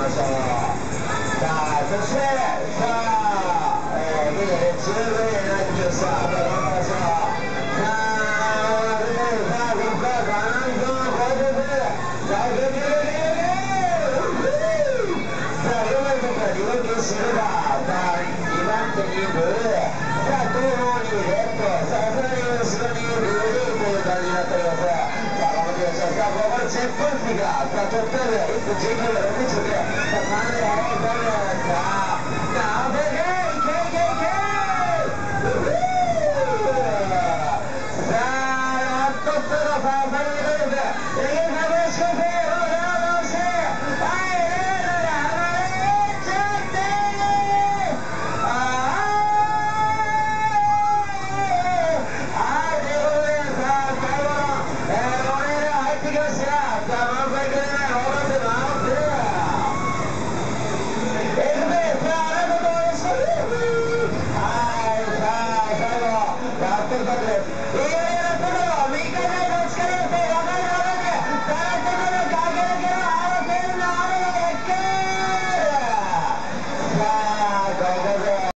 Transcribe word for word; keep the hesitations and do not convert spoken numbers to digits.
ましょう。さあ、そして、さあ、えー、現在ね、じゅうごにんになってきました。頑張りましょう。さあ、さあ、ここからガランコの高速、さあ、グッグッグッグッグッさあ、よんばんとからにばん手シルバー、さあ、にばん手にブルー、さあ、後方にレッド、さあ、さらに後ろにグリーンという感じになっております。さあ、頑張ってください。さあ、ここでチェックポイントが、さあ、トップタイムいっぷんじゅうきゅうびょうろくじゅうきゅう。